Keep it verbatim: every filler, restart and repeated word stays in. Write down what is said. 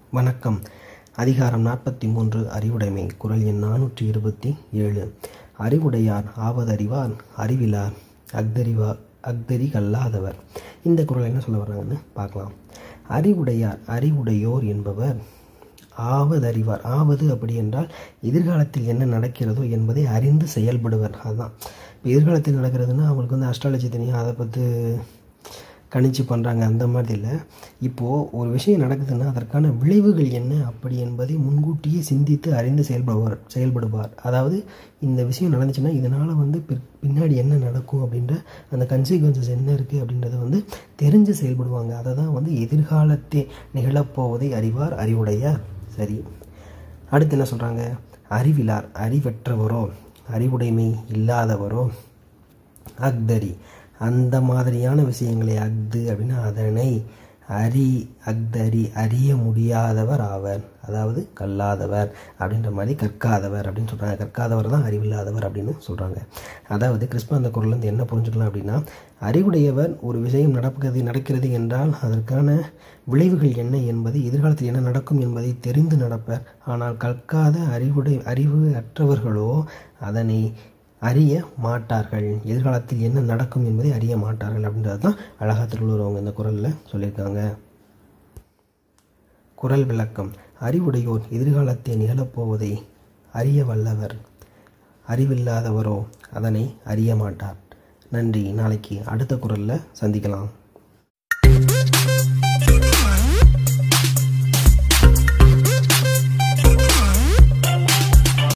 வணக்கம். அதிகாரம் நாற்பத்தி மூன்று அறிவுடைமை. குறள் எண் நானூற்றி இருபத்தி ஏழு. அறிவுடையார் ஆவதறிவார், அறிவிலார் அஃதறிவா அஃதறி கல்லாதவர். இந்த குறள் என்ன சொல்ல வர்றாங்கன்னு பார்க்கலாம். அறிவுடையார், அறிவுடையோர் என்பவர் ஆவதறிவார். ஆவது அப்படி என்றால் எதிர்காலத்தில் என்ன நடக்கிறதோ என்பதை அறிந்து செயல்படுவர். அதுதான் இப்போ எதிர்காலத்தில் நடக்கிறதுனா அவங்களுக்கு வந்து அஸ்ட்ராலஜி தெரியும், அதை பற்றி கணிச்சு பண்ணுறாங்க, அந்த மாதிரி இல்லை. இப்போது ஒரு விஷயம் நடக்குதுன்னா அதற்கான விளைவுகள் என்ன அப்படி என்பதை முன்கூட்டியே சிந்தித்து அறிந்து செயல்படுவார் செயல்படுவார் அதாவது இந்த விஷயம் நடந்துச்சுன்னா இதனால் வந்து பின்னாடி என்ன நடக்கும் அப்படின்ற அந்த கன்சிக்வன்சஸ் என்ன இருக்குது அப்படின்றத வந்து தெரிஞ்சு செயல்படுவாங்க. அதை தான் வந்து எதிர்காலத்தே நிகழப்போவதை அறிவார், அறிவுடையார். சரி, அடுத்து என்ன சொல்கிறாங்க? அறிவிலார், அறிவற்றவரோ அறிவுடைமை இல்லாதவரோ அஃதறி, அந்த மாதிரியான விஷயங்களை அஃது அப்படின்னா அதனை அறி அஃதறி அறிய முடியாதவர் ஆவர், அதாவது கல்லாதவர் அப்படின்ற மாதிரி, கற்காதவர் அப்படின்னு சொல்கிறாங்க. கற்காதவர் தான் அறிவில்லாதவர் அப்படின்னு சொல்கிறாங்க. அதாவது கிறிஸ்துவ அந்த குறள்லேருந்து என்ன புரிஞ்சுக்கலாம் அப்படின்னா, அறிவுடையவர் ஒரு விஷயம் நடக்கிறது நடக்கிறது என்றால் அதற்கான விளைவுகள் என்ன என்பது, எதிர்காலத்தில் என்ன நடக்கும் என்பதை தெரிந்து நடப்பர். ஆனால் கற்காத அறிவுடை அறிவு அற்றவர்களோ அதனை அறிய மாட்டார்கள், எதிர்காலத்தில் என்ன நடக்கும் என்பதை அறிய மாட்டார்கள் அப்படின்றது தான் அழகா திருவள்ளுவர் அவங்க இந்த குறளில் சொல்லியிருக்காங்க. குறள் விளக்கம். அறிவுடையோர் எதிர்காலத்தை நிகழப்போவதை அறிய வல்லவர், அறிவில்லாதவரோ அதனை அறிய மாட்டார். நன்றி. நாளைக்கு அடுத்த குறளில் சந்திக்கலாம்.